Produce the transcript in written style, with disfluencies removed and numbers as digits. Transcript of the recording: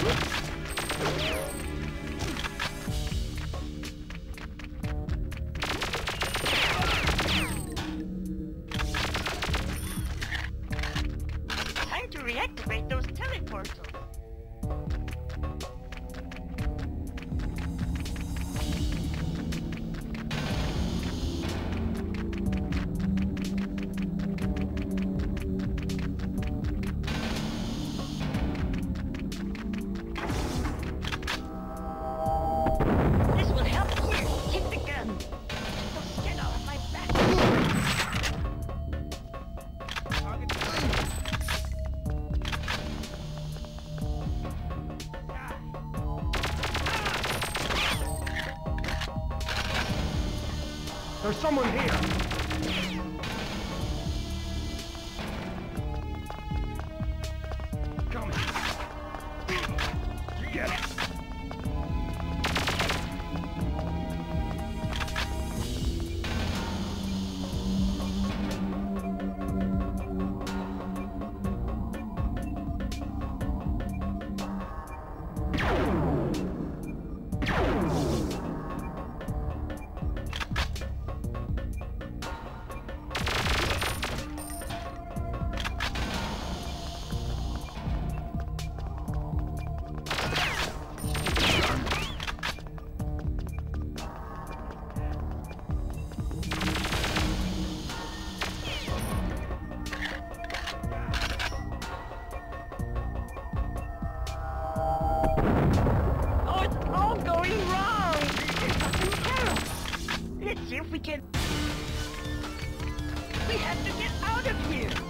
Time to reactivate those teleportals. This will help here. Keep the gun. Don't get off my back. There's someone here. Coming. Get it. Oh, it's all going wrong! There's something terrible! Let's see if we can... We have to get out of here!